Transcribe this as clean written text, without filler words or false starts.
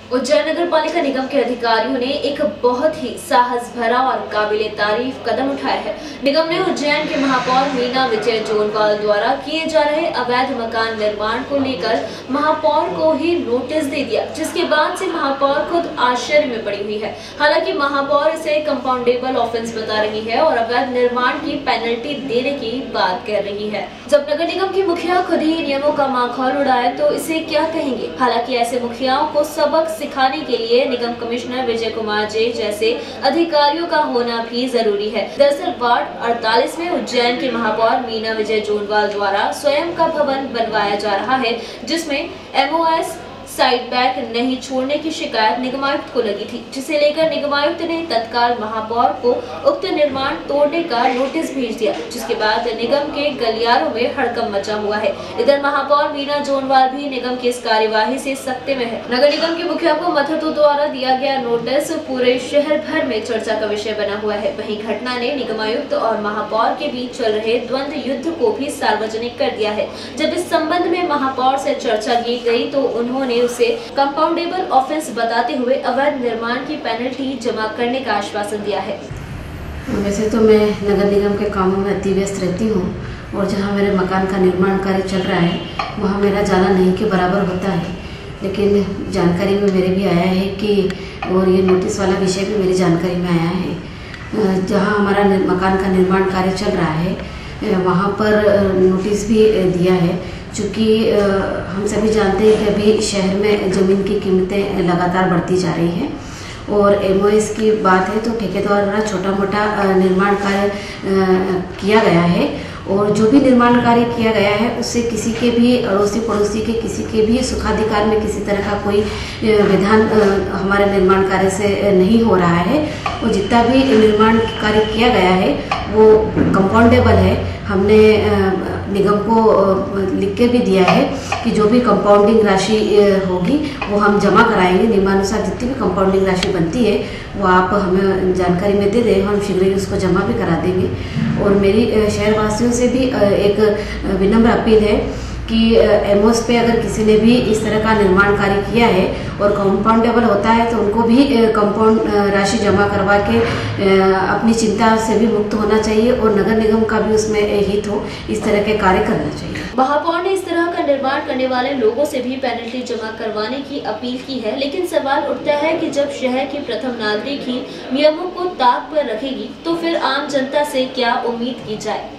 उज्जैन नगर पालिका निगम के अधिकारियों ने एक बहुत ही साहस भरा और काबिले तारीफ कदम उठाया है। निगम ने उज्जैन के महापौर मीना विजय जोनवाल द्वारा किए जा रहे अवैध मकान निर्माण को लेकर महापौर को ही नोटिस दे दिया, जिसके बाद से महापौर खुद आश्चर्य में पड़ी हुई है। हालांकि महापौर इसे कंपाउंडेबल ऑफेंस बता रही है और अवैध निर्माण की पेनल्टी देने की बात कह रही है। जब नगर निगम की मुखिया खुद ही नियमों का माखौल उड़ाए तो इसे क्या कहेंगे। हालांकि ऐसे मुखियाओं को सबक सिखाने के लिए निगम कमिश्नर विजय कुमार जे जैसे अधिकारियों का होना भी जरूरी है। दरअसल वार्ड 48 में उज्जैन के महापौर मीना विजय जोनवाल द्वारा स्वयं का भवन बनवाया जा रहा है, जिसमें MOS साइड बैक नहीं छोड़ने की शिकायत निगमायुक्त को लगी थी, जिसे लेकर निगमायुक्त ने तत्काल महापौर को उक्त निर्माण तोड़ने का नोटिस भेज दिया, जिसके बाद निगम के गलियारों में हड़कंप मचा हुआ है। इधर महापौर मीना जोनवाल भी निगम की इस कार्यवाही से सख्ते में है। नगर निगम के मुखिया को मथुतो द्वारा दिया गया नोटिस पूरे शहर भर में चर्चा का विषय बना हुआ है। वहीं घटना ने निगमायुक्त और महापौर के बीच चल रहे द्वंद्व युद्ध को भी सार्वजनिक कर दिया है। जब इस संबंध में महापौर से चर्चा की गई तो उन्होंने उसे कंपाउंडेबल ऑफेंस बताते हुए अवैध निर्माण की पेनल्टी जमा करने का आश्वासन दिया है। वैसे तो मैं नगर निगम के कामों में अति व्यस्त रहती हूँ और जहाँ मेरे मकान का निर्माण कार्य चल रहा है वहाँ मेरा जाना नहीं के बराबर होता है, लेकिन जानकारी में मेरे भी आया है कि और ये नोटिस वाला विषय भी मेरी जानकारी में आया है। जहाँ हमारा मकान का निर्माण कार्य चल रहा है वहाँ पर नोटिस भी दिया है। चूँकि हम सभी जानते हैं कि अभी शहर में ज़मीन की कीमतें लगातार बढ़ती जा रही हैं और MOS की बात है तो ठेकेदार द्वारा छोटा मोटा निर्माण कार्य किया गया है और जो भी निर्माण कार्य किया गया है उससे किसी के भी अड़ोसी पड़ोसी के किसी के भी सुखाधिकार में किसी तरह का कोई विधान हमारे निर्माण कार्य से नहीं हो रहा है और जितना भी निर्माण कार्य किया गया है वो कंपाउंडेबल है। हमने निगम को लिख के भी दिया है कि जो भी कंपाउंडिंग राशि होगी वो हम जमा कराएंगे। नियमानुसार जितनी भी कंपाउंडिंग राशि बनती है वो आप हमें जानकारी में दे दें, हम शीघ्र ही उसको जमा भी करा देंगे। और मेरी शहरवासियों से भी एक विनम्र अपील है कि MOS पे अगर किसी ने भी इस तरह का निर्माण कार्य किया है और कंपाउंडेबल होता है तो उनको भी कंपाउंड राशि जमा करवा के अपनी चिंता से भी मुक्त होना चाहिए और नगर निगम का भी उसमें हित हो, इस तरह के कार्य करना चाहिए। महापौर ने इस तरह का निर्माण करने वाले लोगों से भी पेनल्टी जमा करवाने की अपील की है, लेकिन सवाल उठता है कि जब शहर की प्रथम नागरिक ही नियमों को ताक पर रखेगी तो फिर आम जनता से क्या उम्मीद की जाए।